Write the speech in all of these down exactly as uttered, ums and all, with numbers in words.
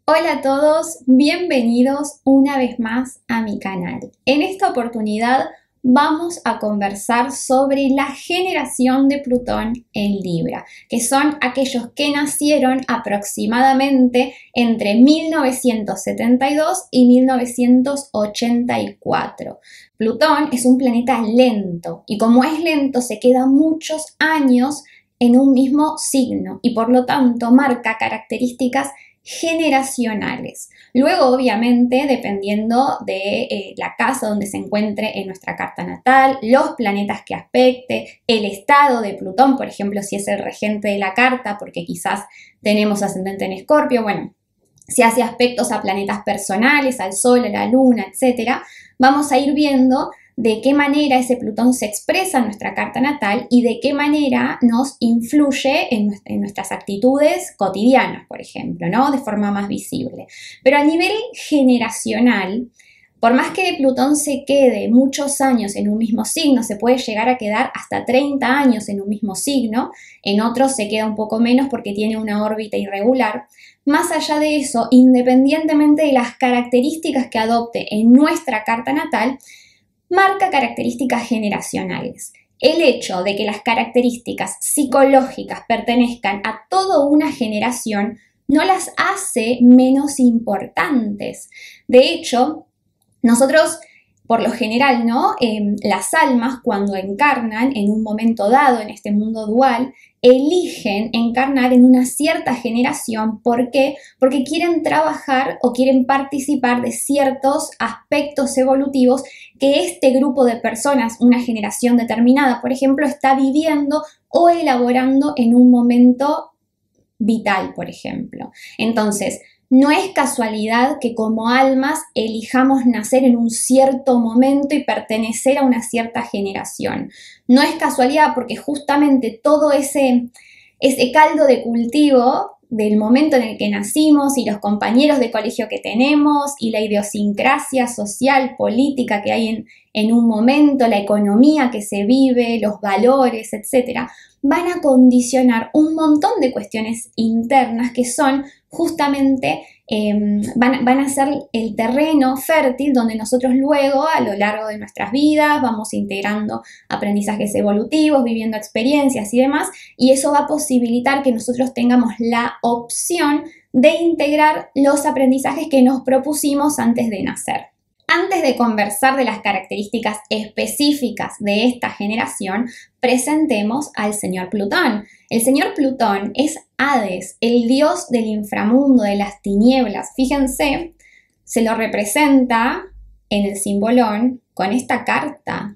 Hola a todos, bienvenidos una vez más a mi canal. En esta oportunidad vamos a conversar sobre la generación de Plutón en Libra, que son aquellos que nacieron aproximadamente entre mil novecientos setenta y dos y mil novecientos ochenta y cuatro. Plutón es un planeta lento y como es lento se queda muchos años en un mismo signo y por lo tanto marca características generacionales. Luego, obviamente, dependiendo de eh, la casa donde se encuentre en nuestra carta natal, los planetas que aspecte, el estado de Plutón, por ejemplo, si es el regente de la carta, porque quizás tenemos ascendente en Escorpio, bueno, si hace aspectos a planetas personales, al Sol, a la Luna, etcétera, vamos a ir viendo de qué manera ese Plutón se expresa en nuestra carta natal y de qué manera nos influye en, en nuestras actitudes cotidianas, por ejemplo, ¿no? De forma más visible. Pero a nivel generacional, por más que Plutón se quede muchos años en un mismo signo, se puede llegar a quedar hasta treinta años en un mismo signo, en otros se queda un poco menos porque tiene una órbita irregular. Más allá de eso, independientemente de las características que adopte en nuestra carta natal, marca características generacionales. El hecho de que las características psicológicas pertenezcan a toda una generación no las hace menos importantes. De hecho, nosotros, por lo general, ¿no? Eh, las almas, cuando encarnan en un momento dado en este mundo dual, eligen encarnar en una cierta generación. ¿Por qué? Porque quieren trabajar o quieren participar de ciertos aspectos evolutivos que este grupo de personas, una generación determinada, por ejemplo, está viviendo o elaborando en un momento vital, por ejemplo. Entonces, no es casualidad que como almas elijamos nacer en un cierto momento y pertenecer a una cierta generación. No es casualidad porque justamente todo ese, ese caldo de cultivo del momento en el que nacimos y los compañeros de colegio que tenemos y la idiosincrasia social, política que hay en, en un momento, la economía que se vive, los valores, etcétera, van a condicionar un montón de cuestiones internas que son justamente, eh, van, van a ser el terreno fértil donde nosotros luego a lo largo de nuestras vidas vamos integrando aprendizajes evolutivos, viviendo experiencias y demás, y eso va a posibilitar que nosotros tengamos la opción de integrar los aprendizajes que nos propusimos antes de nacer. Antes de conversar de las características específicas de esta generación, presentemos al señor Plutón. El señor Plutón es Hades, el dios del inframundo, de las tinieblas. Fíjense, se lo representa en el simbolón con esta carta.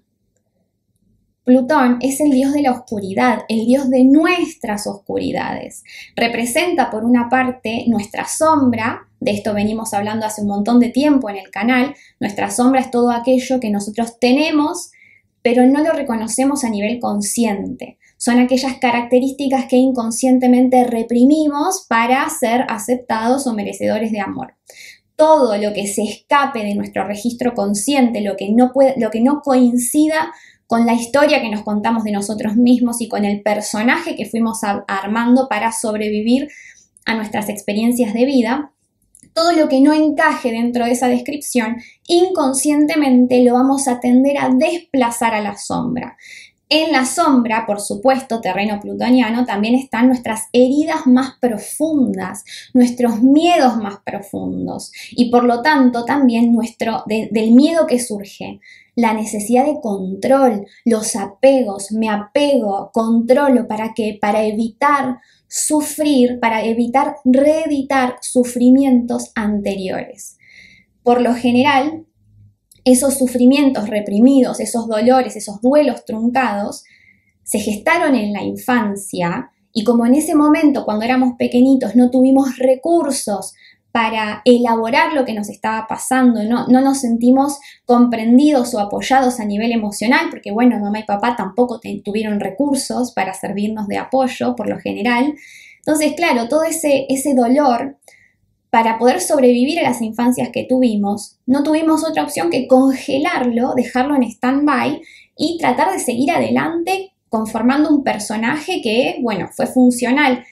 Plutón es el dios de la oscuridad, el dios de nuestras oscuridades. Representa por una parte nuestra sombra, de esto venimos hablando hace un montón de tiempo en el canal. Nuestra sombra es todo aquello que nosotros tenemos, pero no lo reconocemos a nivel consciente. Son aquellas características que inconscientemente reprimimos para ser aceptados o merecedores de amor. Todo lo que se escape de nuestro registro consciente, lo que no puede, lo que no coincida con la historia que nos contamos de nosotros mismos y con el personaje que fuimos armando para sobrevivir a nuestras experiencias de vida, todo lo que no encaje dentro de esa descripción, inconscientemente lo vamos a tender a desplazar a la sombra. En la sombra, por supuesto, terreno plutoniano, también están nuestras heridas más profundas, nuestros miedos más profundos y por lo tanto también nuestro, de, del miedo que surge, la necesidad de control, los apegos, me apego, controlo, ¿para qué? Para evitar sufrir, para evitar reeditar sufrimientos anteriores. Por lo general, esos sufrimientos reprimidos, esos dolores, esos duelos truncados, se gestaron en la infancia y como en ese momento, cuando éramos pequeñitos, no tuvimos recursos para elaborar lo que nos estaba pasando, no, no nos sentimos comprendidos o apoyados a nivel emocional, porque bueno, mamá y papá tampoco tuvieron recursos para servirnos de apoyo, por lo general. Entonces, claro, todo ese, ese dolor, para poder sobrevivir a las infancias que tuvimos, no tuvimos otra opción que congelarlo, dejarlo en stand-by y tratar de seguir adelante conformando un personaje que, bueno, fue funcional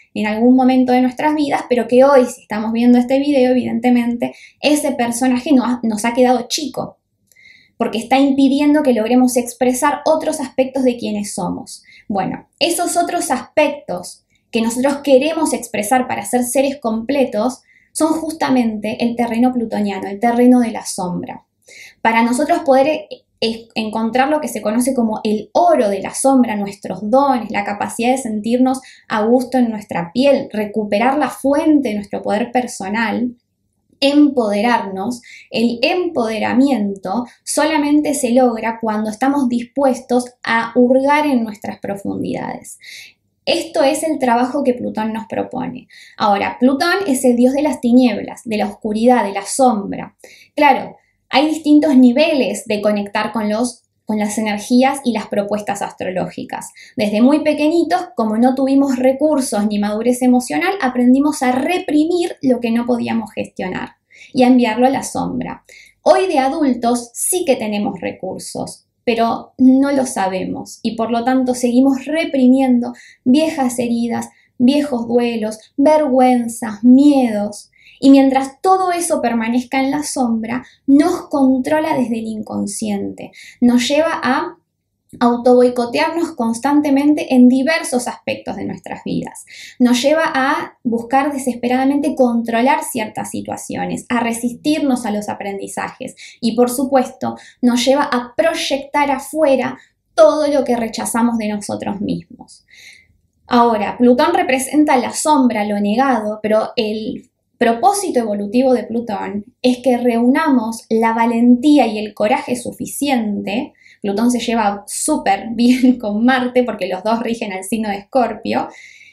en algún momento de nuestras vidas, pero que hoy, si estamos viendo este video, evidentemente, ese personaje no ha, nos ha quedado chico, porque está impidiendo que logremos expresar otros aspectos de quienes somos. Bueno, esos otros aspectos que nosotros queremos expresar para ser seres completos son justamente el terreno plutoniano, el terreno de la sombra. Para nosotros poder encontrar lo que se conoce como el oro de la sombra, nuestros dones, la capacidad de sentirnos a gusto en nuestra piel, recuperar la fuente de nuestro poder personal, empoderarnos, el empoderamiento solamente se logra cuando estamos dispuestos a hurgar en nuestras profundidades. Esto es el trabajo que Plutón nos propone. Ahora, Plutón es el dios de las tinieblas, de la oscuridad, de la sombra. Claro, hay distintos niveles de conectar con, los, con las energías y las propuestas astrológicas. Desde muy pequeñitos, como no tuvimos recursos ni madurez emocional, aprendimos a reprimir lo que no podíamos gestionar y a enviarlo a la sombra. Hoy de adultos sí que tenemos recursos, pero no lo sabemos y por lo tanto seguimos reprimiendo viejas heridas, viejos duelos, vergüenzas, miedos. Y mientras todo eso permanezca en la sombra, nos controla desde el inconsciente, nos lleva a autoboicotearnos constantemente en diversos aspectos de nuestras vidas. Nos lleva a buscar desesperadamente controlar ciertas situaciones, a resistirnos a los aprendizajes y, por supuesto, nos lleva a proyectar afuera todo lo que rechazamos de nosotros mismos. Ahora, Plutón representa la sombra, lo negado, pero el propósito evolutivo de Plutón es que reunamos la valentía y el coraje suficiente. Plutón se lleva súper bien con Marte porque los dos rigen al signo de Escorpio,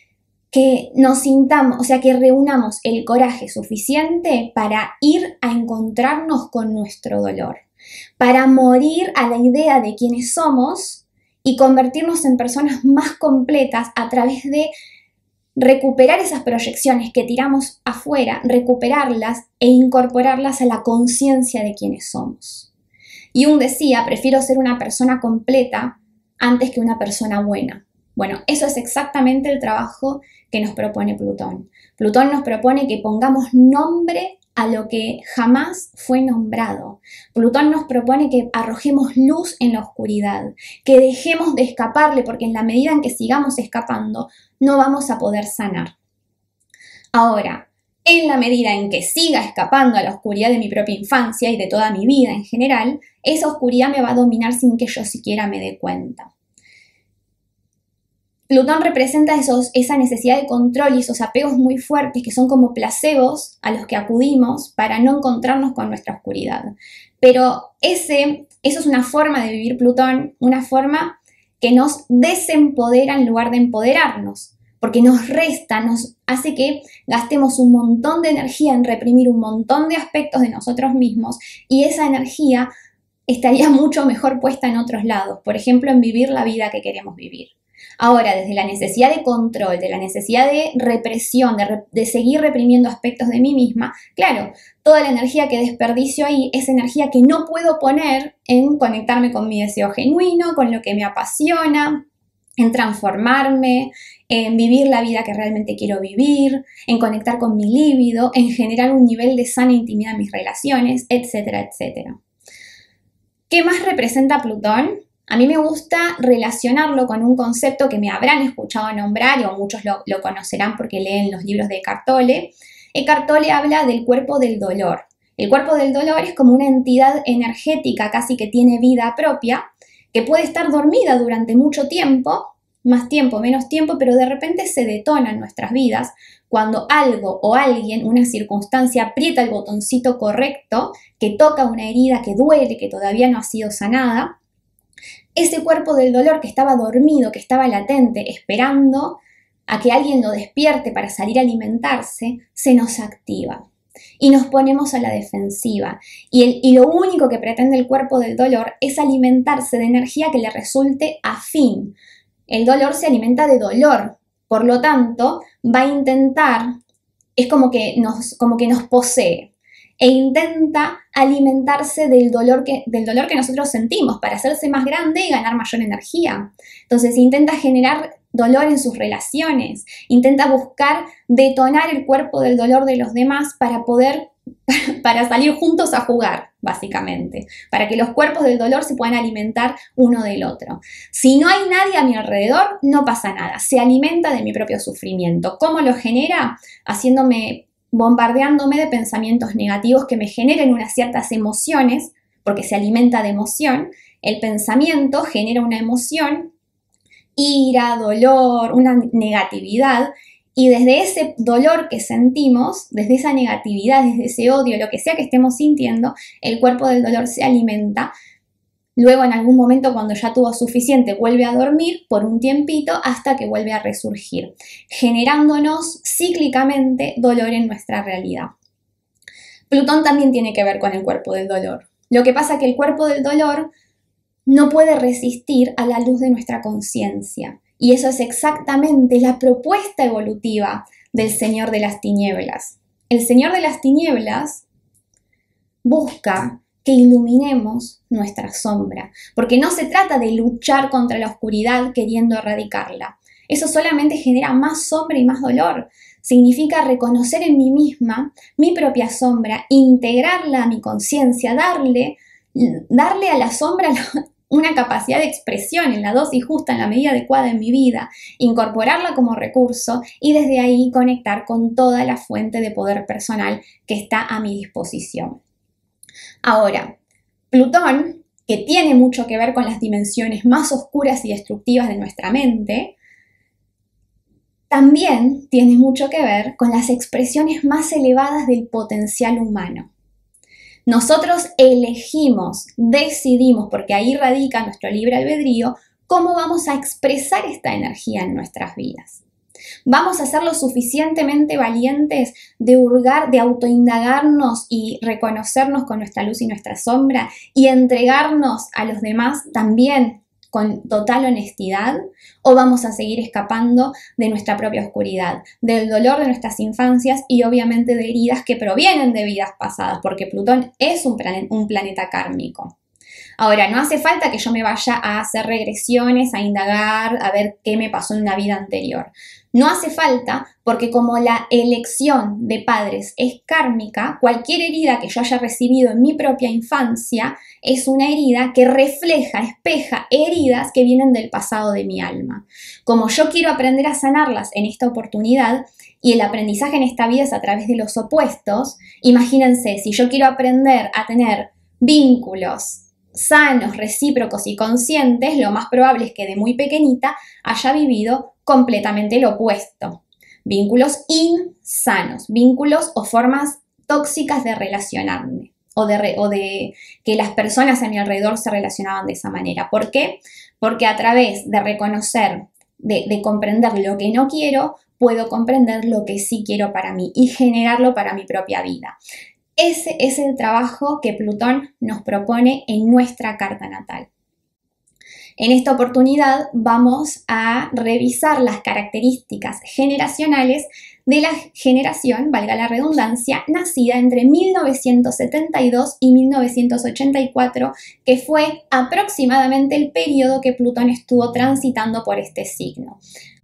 que nos sintamos, o sea, que reunamos el coraje suficiente para ir a encontrarnos con nuestro dolor, para morir a la idea de quiénes somos y convertirnos en personas más completas a través de recuperar esas proyecciones que tiramos afuera, recuperarlas e incorporarlas a la conciencia de quiénes somos. Jung decía, prefiero ser una persona completa antes que una persona buena. Bueno, eso es exactamente el trabajo que nos propone Plutón. Plutón nos propone que pongamos nombre a lo que jamás fue nombrado. Plutón nos propone que arrojemos luz en la oscuridad, que dejemos de escaparle, porque en la medida en que sigamos escapando, no vamos a poder sanar. Ahora, en la medida en que siga escapando a la oscuridad de mi propia infancia y de toda mi vida en general, esa oscuridad me va a dominar sin que yo siquiera me dé cuenta. Plutón representa esos, esa necesidad de control y esos apegos muy fuertes que son como placebos a los que acudimos para no encontrarnos con nuestra oscuridad. Pero ese, eso es una forma de vivir Plutón, una forma que nos desempodera en lugar de empoderarnos, porque nos resta, nos hace que gastemos un montón de energía en reprimir un montón de aspectos de nosotros mismos y esa energía estaría mucho mejor puesta en otros lados, por ejemplo, en vivir la vida que queremos vivir. Ahora, desde la necesidad de control, de la necesidad de represión, de, re, de seguir reprimiendo aspectos de mí misma, claro, toda la energía que desperdicio ahí es energía que no puedo poner en conectarme con mi deseo genuino, con lo que me apasiona, en transformarme, en vivir la vida que realmente quiero vivir, en conectar con mi líbido, en generar un nivel de sana intimidad en mis relaciones, etcétera, etcétera. ¿Qué más representa Plutón? A mí me gusta relacionarlo con un concepto que me habrán escuchado nombrar, o muchos lo, lo conocerán porque leen los libros de Eckhart Tolle. Eckhart Tolle habla del cuerpo del dolor. El cuerpo del dolor es como una entidad energética casi que tiene vida propia, que puede estar dormida durante mucho tiempo, más tiempo, menos tiempo, pero de repente se detona en nuestras vidas cuando algo o alguien, una circunstancia, aprieta el botoncito correcto, que toca una herida que duele, que todavía no ha sido sanada. Ese cuerpo del dolor que estaba dormido, que estaba latente, esperando a que alguien lo despierte para salir a alimentarse, se nos activa y nos ponemos a la defensiva. Y, el, y lo único que pretende el cuerpo del dolor es alimentarse de energía que le resulte afín. El dolor se alimenta de dolor, por lo tanto, va a intentar, es como que nos, como que nos posee. e intenta alimentarse del dolor, que, del dolor que nosotros sentimos para hacerse más grande y ganar mayor energía. Entonces intenta generar dolor en sus relaciones, intenta buscar detonar el cuerpo del dolor de los demás para poder, para salir juntos a jugar, básicamente, para que los cuerpos del dolor se puedan alimentar uno del otro. Si no hay nadie a mi alrededor, no pasa nada, se alimenta de mi propio sufrimiento. ¿Cómo lo genera? Haciéndome, bombardeándome de pensamientos negativos que me generen unas ciertas emociones, porque se alimenta de emoción. El pensamiento genera una emoción, ira, dolor, una negatividad, y desde ese dolor que sentimos, desde esa negatividad, desde ese odio, lo que sea que estemos sintiendo, el cuerpo del dolor se alimenta. Luego, en algún momento, cuando ya tuvo suficiente, vuelve a dormir por un tiempito hasta que vuelve a resurgir, generándonos cíclicamente dolor en nuestra realidad. Plutón también tiene que ver con el cuerpo del dolor. Lo que pasa es que el cuerpo del dolor no puede resistir a la luz de nuestra conciencia. Y eso es exactamente la propuesta evolutiva del Señor de las Tinieblas. El Señor de las Tinieblas busca que iluminemos nuestra sombra, porque no se trata de luchar contra la oscuridad queriendo erradicarla. Eso solamente genera más sombra y más dolor. Significa reconocer en mí misma mi propia sombra, integrarla a mi conciencia, darle, darle a la sombra una capacidad de expresión en la dosis justa, en la medida adecuada en mi vida, incorporarla como recurso y desde ahí conectar con toda la fuente de poder personal que está a mi disposición. Ahora, Plutón, que tiene mucho que ver con las dimensiones más oscuras y destructivas de nuestra mente, también tiene mucho que ver con las expresiones más elevadas del potencial humano. Nosotros elegimos, decidimos, porque ahí radica nuestro libre albedrío, cómo vamos a expresar esta energía en nuestras vidas. Vamos a ser lo suficientemente valientes de hurgar, de autoindagarnos y reconocernos con nuestra luz y nuestra sombra y entregarnos a los demás también con total honestidad, o vamos a seguir escapando de nuestra propia oscuridad, del dolor de nuestras infancias y obviamente de heridas que provienen de vidas pasadas, porque Plutón es un planeta, un planeta kármico. Ahora, no hace falta que yo me vaya a hacer regresiones, a indagar, a ver qué me pasó en una vida anterior. No hace falta porque como la elección de padres es kármica, cualquier herida que yo haya recibido en mi propia infancia es una herida que refleja, espeja heridas que vienen del pasado de mi alma. Como yo quiero aprender a sanarlas en esta oportunidad y el aprendizaje en esta vida es a través de los opuestos, imagínense, si yo quiero aprender a tener vínculos sanos, recíprocos y conscientes, lo más probable es que de muy pequeñita haya vivido completamente lo opuesto. Vínculos insanos, vínculos o formas tóxicas de relacionarme o de, re, o de que las personas a mi alrededor se relacionaban de esa manera. ¿Por qué? Porque a través de reconocer, de, de comprender lo que no quiero, puedo comprender lo que sí quiero para mí y generarlo para mi propia vida. Ese es el trabajo que Plutón nos propone en nuestra carta natal. En esta oportunidad vamos a revisar las características generacionales de la generación, valga la redundancia, nacida entre mil novecientos setenta y dos y mil novecientos ochenta y cuatro, que fue aproximadamente el periodo que Plutón estuvo transitando por este signo.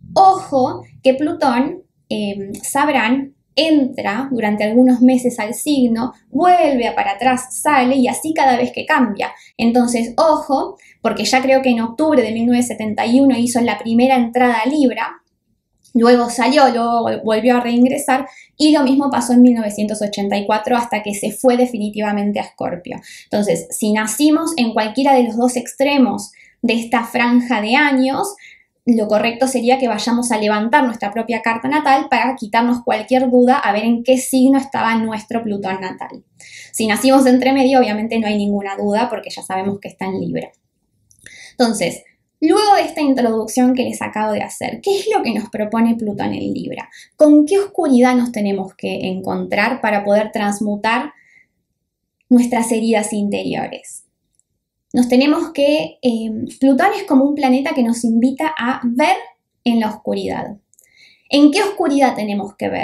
Ojo que Plutón, eh, sabrán, entra durante algunos meses al signo, vuelve a para atrás, sale y así cada vez que cambia. Entonces, ojo, porque ya creo que en octubre de mil novecientos setenta y uno hizo la primera entrada a Libra, luego salió, luego volvió a reingresar y lo mismo pasó en mil novecientos ochenta y cuatro hasta que se fue definitivamente a Escorpio. Entonces, si nacimos en cualquiera de los dos extremos de esta franja de años, lo correcto sería que vayamos a levantar nuestra propia carta natal para quitarnos cualquier duda a ver en qué signo estaba nuestro Plutón natal. Si nacimos de entre medio, obviamente no hay ninguna duda porque ya sabemos que está en Libra. Entonces, luego de esta introducción que les acabo de hacer, ¿qué es lo que nos propone Plutón en Libra? ¿Con qué oscuridad nos tenemos que encontrar para poder transmutar nuestras heridas interiores? Nos tenemos que, eh, Plutón es como un planeta que nos invita a ver en la oscuridad. ¿En qué oscuridad tenemos que ver?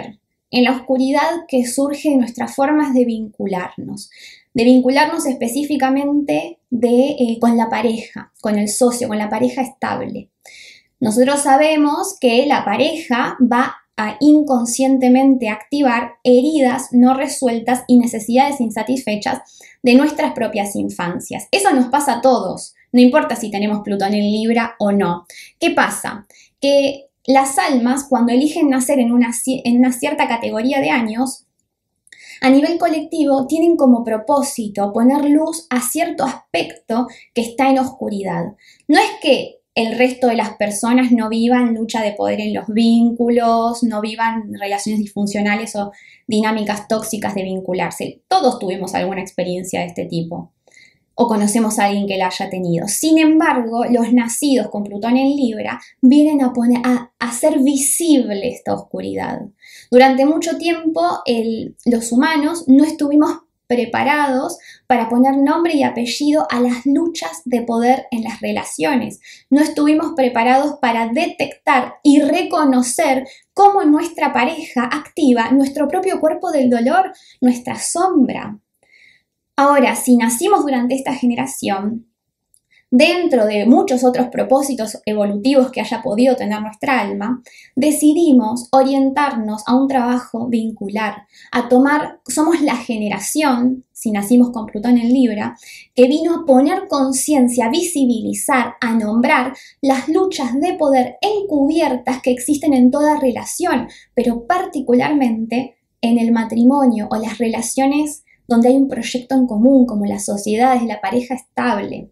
en la oscuridad que surge de nuestras formas de vincularnos, de vincularnos específicamente de, eh, con la pareja, con el socio, con la pareja estable. Nosotros sabemos que la pareja va a inconscientemente activar heridas no resueltas y necesidades insatisfechas de nuestras propias infancias. Eso nos pasa a todos, no importa si tenemos Plutón en Libra o no. ¿Qué pasa? Que las almas, cuando eligen nacer en una, en una cierta categoría de años, a nivel colectivo tienen como propósito poner luz a cierto aspecto que está en oscuridad. No es que el resto de las personas no vivan lucha de poder en los vínculos, no vivan relaciones disfuncionales o dinámicas tóxicas de vincularse. Todos tuvimos alguna experiencia de este tipo o conocemos a alguien que la haya tenido. Sin embargo, los nacidos con Plutón en Libra vienen a, poner, a hacer visible esta oscuridad. Durante mucho tiempo el, los humanos no estuvimos preparados para poner nombre y apellido a las luchas de poder en las relaciones. No estuvimos preparados para detectar y reconocer cómo nuestra pareja activa nuestro propio cuerpo del dolor, nuestra sombra. Ahora, si nacimos durante esta generación, dentro de muchos otros propósitos evolutivos que haya podido tener nuestra alma, decidimos orientarnos a un trabajo vincular, a tomar, somos la generación, si nacimos con Plutón en Libra, que vino a poner conciencia, a visibilizar, a nombrar las luchas de poder encubiertas que existen en toda relación, pero particularmente en el matrimonio o las relaciones donde hay un proyecto en común, como las sociedades, la pareja estable.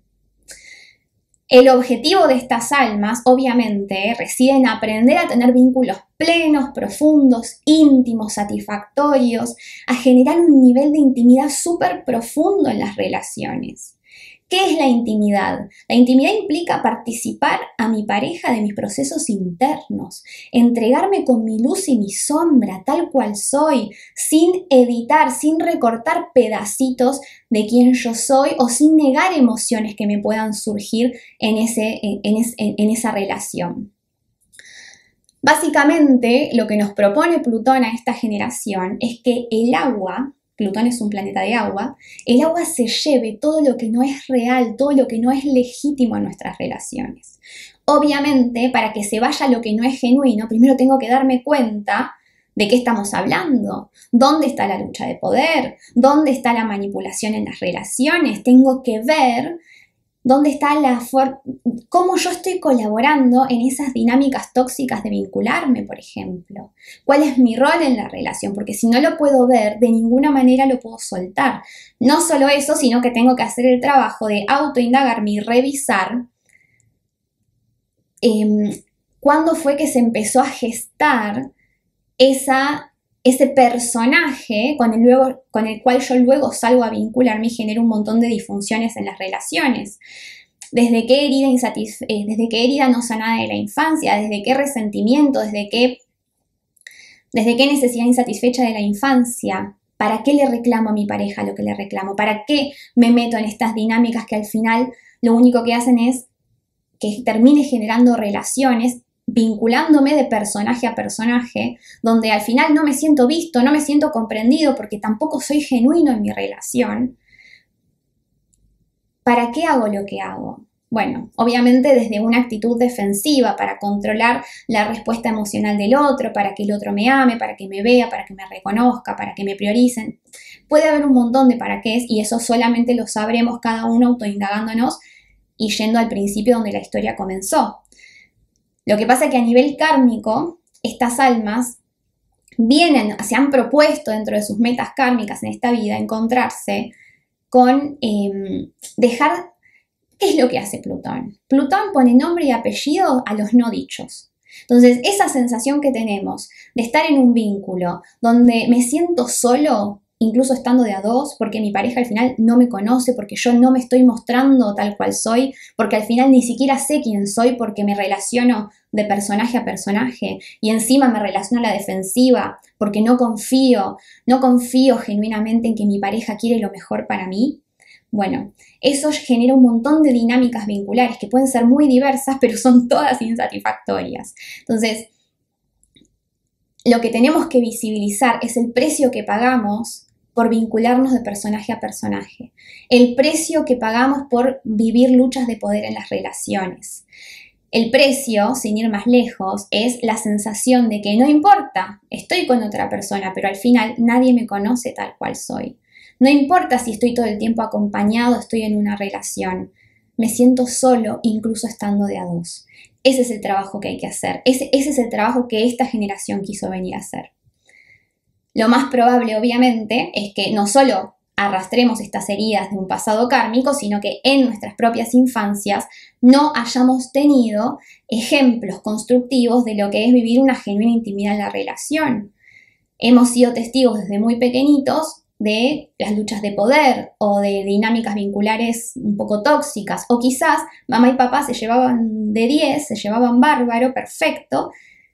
El objetivo de estas almas, obviamente, reside en aprender a tener vínculos plenos, profundos, íntimos, satisfactorios, a generar un nivel de intimidad súper profundo en las relaciones. ¿Qué es la intimidad? La intimidad implica participar a mi pareja de mis procesos internos, entregarme con mi luz y mi sombra, tal cual soy, sin editar, sin recortar pedacitos de quién yo soy o sin negar emociones que me puedan surgir en, ese, en, es, en esa relación. Básicamente, lo que nos propone Plutón a esta generación es que el agua, Plutón es un planeta de agua, el agua se lleve todo lo que no es real, todo lo que no es legítimo en nuestras relaciones. Obviamente, para que se vaya lo que no es genuino, primero tengo que darme cuenta de qué estamos hablando, dónde está la lucha de poder, dónde está la manipulación en las relaciones, tengo que ver dónde está la for- cómo yo estoy colaborando en esas dinámicas tóxicas de vincularme, por ejemplo. ¿Cuál es mi rol en la relación? Porque si no lo puedo ver, de ninguna manera lo puedo soltar. No solo eso, sino que tengo que hacer el trabajo de autoindagarme y revisar eh, cuándo fue que se empezó a gestar esa, ese personaje con el, luego, con el cual yo luego salgo a vincularme y genero un montón de disfunciones en las relaciones. Desde qué herida, insatisf eh, desde qué herida no sanada de la infancia, desde qué resentimiento, desde qué, desde qué necesidad insatisfecha de la infancia. ¿Para qué le reclamo a mi pareja lo que le reclamo? ¿Para qué me meto en estas dinámicas que al final lo único que hacen es que termine generando relaciones vinculándome de personaje a personaje, donde al final no me siento visto, no me siento comprendido porque tampoco soy genuino en mi relación? ¿Para qué hago lo que hago? Bueno, obviamente desde una actitud defensiva para controlar la respuesta emocional del otro, para que el otro me ame, para que me vea, para que me reconozca, para que me prioricen. Puede haber un montón de para qué y eso solamente lo sabremos cada uno autoindagándonos y yendo al principio donde la historia comenzó. Lo que pasa es que a nivel kármico, estas almas vienen, se han propuesto dentro de sus metas kármicas en esta vida encontrarse con eh, dejar. ¿Qué es lo que hace Plutón? Plutón pone nombre y apellido a los no dichos. Entonces, esa sensación que tenemos de estar en un vínculo donde me siento solo, incluso estando de a dos, porque mi pareja al final no me conoce, porque yo no me estoy mostrando tal cual soy, porque al final ni siquiera sé quién soy porque me relaciono de personaje a personaje y encima me relaciono a la defensiva porque no confío, no confío genuinamente en que mi pareja quiere lo mejor para mí. Bueno, eso genera un montón de dinámicas vinculares que pueden ser muy diversas, pero son todas insatisfactorias. Entonces, lo que tenemos que visibilizar es el precio que pagamos por vincularnos de personaje a personaje, el precio que pagamos por vivir luchas de poder en las relaciones. El precio, sin ir más lejos, es la sensación de que no importa, estoy con otra persona, pero al final nadie me conoce tal cual soy. No importa si estoy todo el tiempo acompañado, estoy en una relación. Me siento solo, incluso estando de a dos. Ese es el trabajo que hay que hacer. Ese, ese es el trabajo que esta generación quiso venir a hacer. Lo más probable, obviamente, es que no solo arrastremos estas heridas de un pasado kármico, sino que en nuestras propias infancias no hayamos tenido ejemplos constructivos de lo que es vivir una genuina intimidad en la relación. Hemos sido testigos desde muy pequeñitos de las luchas de poder o de dinámicas vinculares un poco tóxicas, o quizás mamá y papá se llevaban de diez, se llevaban bárbaro, perfecto,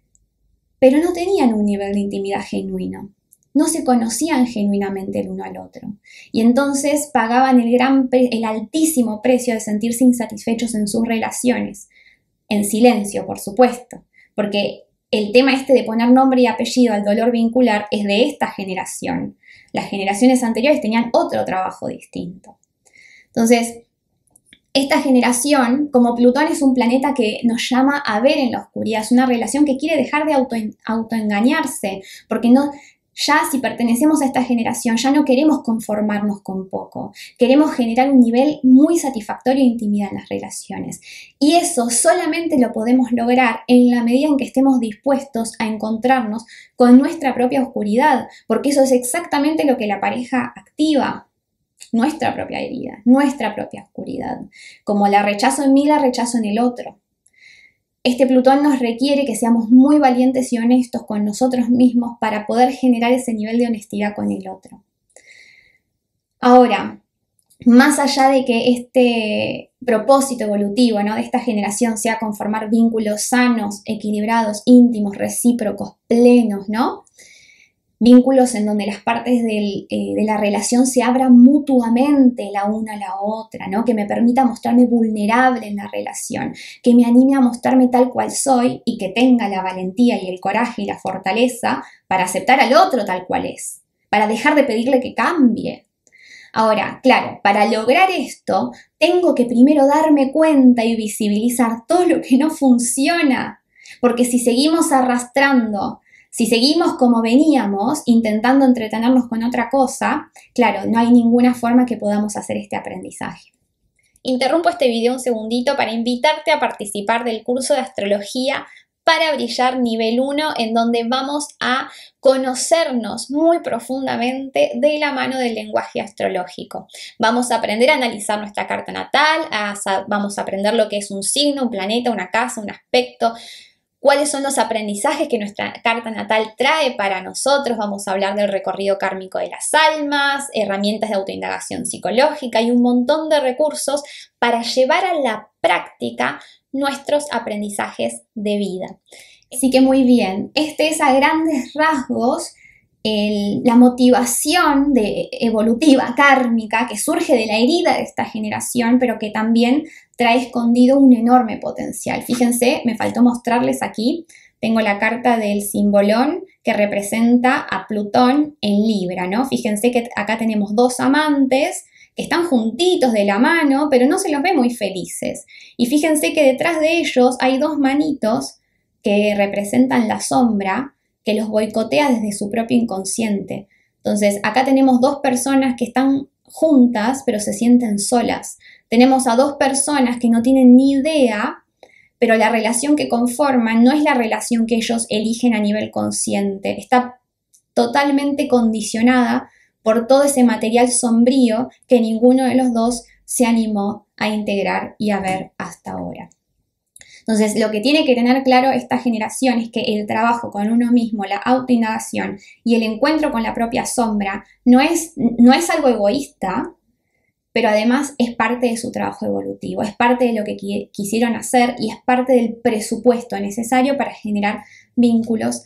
pero no tenían un nivel de intimidad genuino. No se conocían genuinamente el uno al otro. Y entonces pagaban el, gran, el altísimo precio de sentirse insatisfechos en sus relaciones. En silencio, por supuesto. Porque el tema este de poner nombre y apellido al dolor vincular es de esta generación. Las generaciones anteriores tenían otro trabajo distinto. Entonces, esta generación, como Plutón es un planeta que nos llama a ver en la oscuridad, es una relación que quiere dejar de auto, autoengañarse, porque no... Ya si pertenecemos a esta generación, ya no queremos conformarnos con poco. Queremos generar un nivel muy satisfactorio de intimidad en las relaciones. Y eso solamente lo podemos lograr en la medida en que estemos dispuestos a encontrarnos con nuestra propia oscuridad, porque eso es exactamente lo que la pareja activa. Nuestra propia herida, nuestra propia oscuridad. Como la rechazo en mí, la rechazo en el otro. Este Plutón nos requiere que seamos muy valientes y honestos con nosotros mismos para poder generar ese nivel de honestidad con el otro. Ahora, más allá de que este propósito evolutivo, ¿no?, de esta generación sea conformar vínculos sanos, equilibrados, íntimos, recíprocos, plenos, ¿no? Vínculos en donde las partes del, eh, de la relación se abran mutuamente la una a la otra, ¿no? Que me permita mostrarme vulnerable en la relación, que me anime a mostrarme tal cual soy y que tenga la valentía y el coraje y la fortaleza para aceptar al otro tal cual es, para dejar de pedirle que cambie. Ahora, claro, para lograr esto, tengo que primero darme cuenta y visibilizar todo lo que no funciona, porque si seguimos arrastrando, si seguimos como veníamos, intentando entretenernos con otra cosa, claro, no hay ninguna forma que podamos hacer este aprendizaje. Interrumpo este video un segundito para invitarte a participar del curso de astrología para brillar nivel uno, en donde vamos a conocernos muy profundamente de la mano del lenguaje astrológico. Vamos a aprender a analizar nuestra carta natal, a, vamos a aprender lo que es un signo, un planeta, una casa, un aspecto, cuáles son los aprendizajes que nuestra carta natal trae para nosotros. Vamos a hablar del recorrido kármico de las almas, herramientas de autoindagación psicológica y un montón de recursos para llevar a la práctica nuestros aprendizajes de vida. Así que muy bien, este es a grandes rasgos el, la motivación de, evolutiva, kármica, que surge de la herida de esta generación, pero que también trae escondido un enorme potencial. Fíjense, me faltó mostrarles aquí, tengo la carta del simbolón que representa a Plutón en Libra, ¿no? Fíjense que acá tenemos dos amantes que están juntitos de la mano, pero no se los ve muy felices. Y fíjense que detrás de ellos hay dos manitos que representan la sombra, que los boicotea desde su propio inconsciente. Entonces, acá tenemos dos personas que están juntas, pero se sienten solas. Tenemos a dos personas que no tienen ni idea, pero la relación que conforman no es la relación que ellos eligen a nivel consciente. Está totalmente condicionada por todo ese material sombrío que ninguno de los dos se animó a integrar y a ver hasta ahora. Entonces, lo que tiene que tener claro esta generación es que el trabajo con uno mismo, la autoindagación y el encuentro con la propia sombra no es, no es algo egoísta, pero además es parte de su trabajo evolutivo, es parte de lo que qui- quisieron hacer y es parte del presupuesto necesario para generar vínculos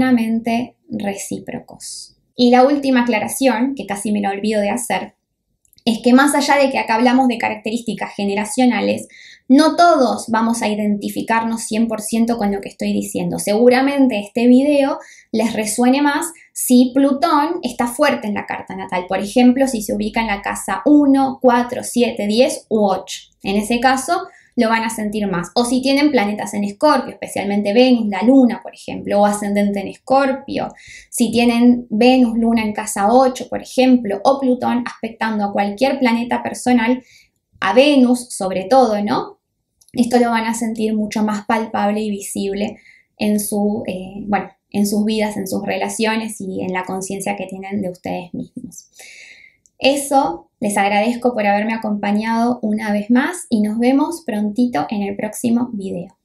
sanamente recíprocos. Y la última aclaración, que casi me la olvido de hacer, es que más allá de que acá hablamos de características generacionales, no todos vamos a identificarnos cien por ciento con lo que estoy diciendo. Seguramente este video les resuene más si Plutón está fuerte en la carta natal. Por ejemplo, si se ubica en la casa uno, cuatro, siete, diez u ocho. En ese caso lo van a sentir más. O si tienen planetas en Escorpio, especialmente Venus, la Luna, por ejemplo, o ascendente en Escorpio. Si tienen Venus, Luna en casa ocho, por ejemplo, o Plutón aspectando a cualquier planeta personal, a Venus sobre todo, ¿no? Esto lo van a sentir mucho más palpable y visible en, su, eh, bueno, en sus vidas, en sus relaciones y en la conciencia que tienen de ustedes mismos. Eso, les agradezco por haberme acompañado una vez más y nos vemos prontito en el próximo video.